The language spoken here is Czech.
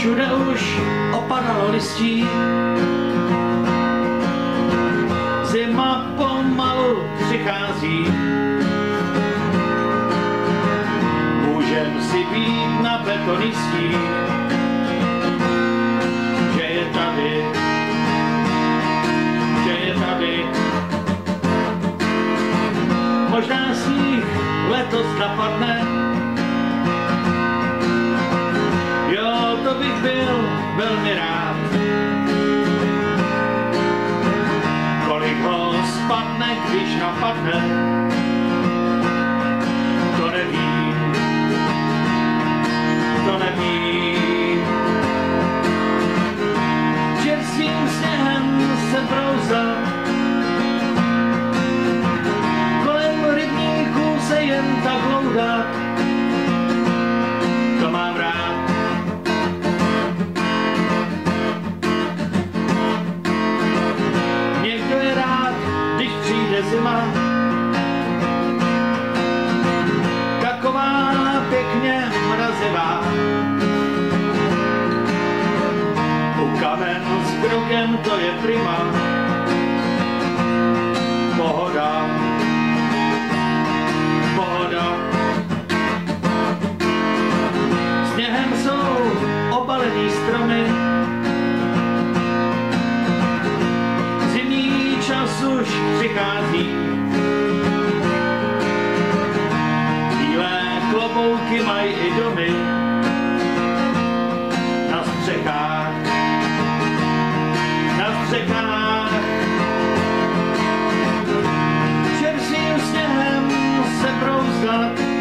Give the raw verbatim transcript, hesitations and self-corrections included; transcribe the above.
všude už opadalo listí. Zima pomalu přichází. Můžem si být na betonistí, že je tady, že je tady. Možná sníh letos napadne, jo, to bych byl velmi rád. Kolik ho spadne, když napadne, to nevím, to nevím. Čerstvým sněhem se brouzat, kolem rybníků se jen tak loudat, to mám rád. Někdo je rád, když přijde zima, taková pěkně mrazivá. U kamen s krukem to je prima, pohoda, pohoda. Sněhem jsou obalený stromy, zimní čas už přichází. Bílé klobouky mají i domy na střechách, na střechách. Čerstvým sněhem se brouzdat,